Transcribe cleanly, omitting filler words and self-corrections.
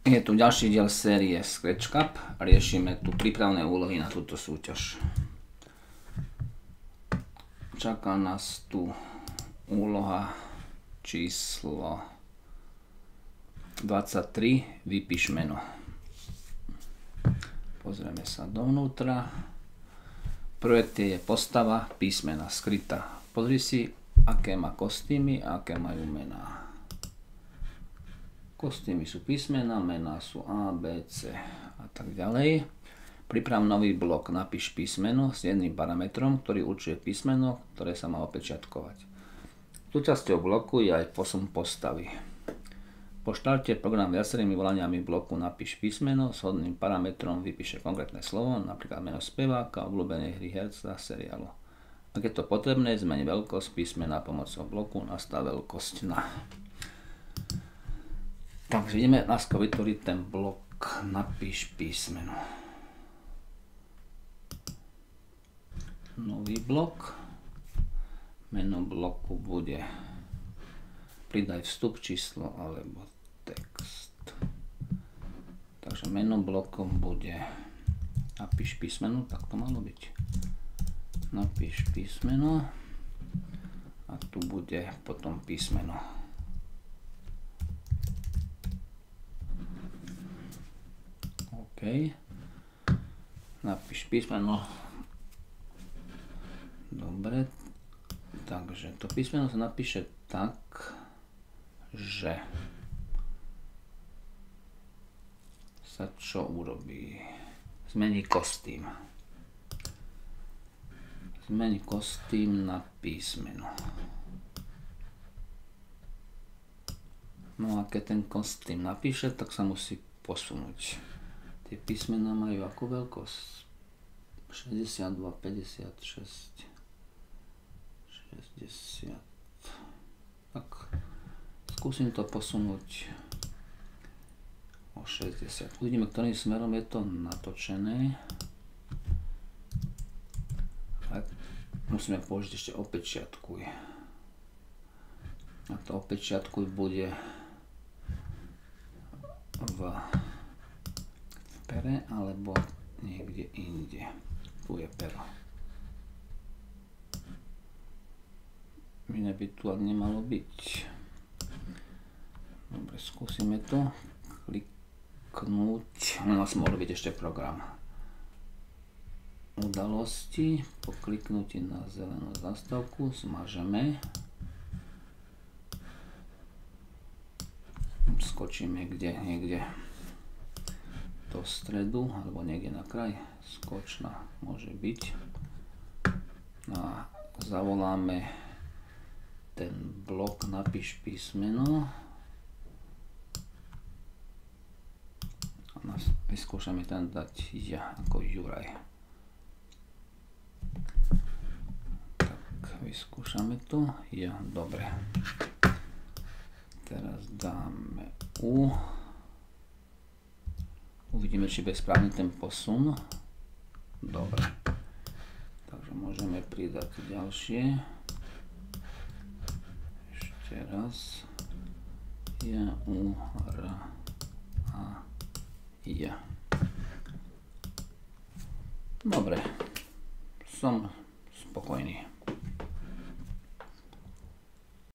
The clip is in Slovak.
Je tu ďalší diel série Scratch Cup. Riešime tu prípravné úlohy na túto súťaž. Čaká nás tu úloha číslo 23. Vypíš meno. Pozrieme sa dovnútra. Prvé je postava písmena skrytá. Pozri si, aké má kostýmy a aké majú mená. Kostýmy sú písmena, mená sú A, B, C a tak ďalej. Priprav nový blok, napíš písmeno s jedným parametrom, ktorý určuje písmeno, ktoré sa má opečiatkovať. Súčasťou bloku je aj posun postavy. Po štarte program viacerými volaniami bloku napíš písmeno s hodným parametrom, vypíše konkrétne slovo, napríklad meno speváka, obľúbenej hry, herca, seriálu. Ak je to potrebné, zmeň veľkosť písmena pomocou bloku, nastav veľkosť na. Takže ideme lásko vytvoriť ten blok, napíš písmeno. Nový blok. Meno bloku bude pridaj vstup, číslo alebo text. Takže meno bloku bude napíš písmeno, tak to malo byť. Napíš písmeno a tu bude potom písmeno. OK. Napíš písmeno. Dobre. Takže to písmeno sa napíše tak, že sa čo urobí? Zmení kostým. Zmení kostým na písmeno. No a keď ten kostým napíše, tak sa musí posunúť. Tie písmená majú akú veľkosť? 62, 56, 60. Tak skúsim to posunúť o 60. Uvidíme, ktorým smerom je to natočené. A musíme použiť ešte opečiatkuj. A to opečiatkuj bude v pere alebo niekde inde. Tu je pero. Iné by tu nemalo byť. Dobre, skúsime to. Kliknúť. No, mohol byť ešte program. Udalosti. Po kliknutí na zelenú zastavku zmažeme. Skočíme niekde do stredu, alebo niekde na kraj, skočna môže byť. A zavoláme ten blok, napíš písmeno. A vyskúšame tam dať ja, ako Juraj. Tak, vyskúšame to. Ja, dobre. Teraz dáme U. Uvidíme, či bude správny ten posun. Dobre. Takže môžeme pridať ďalšie. Ešte raz. Ja, U, R, A, ja. Dobre. Som spokojný.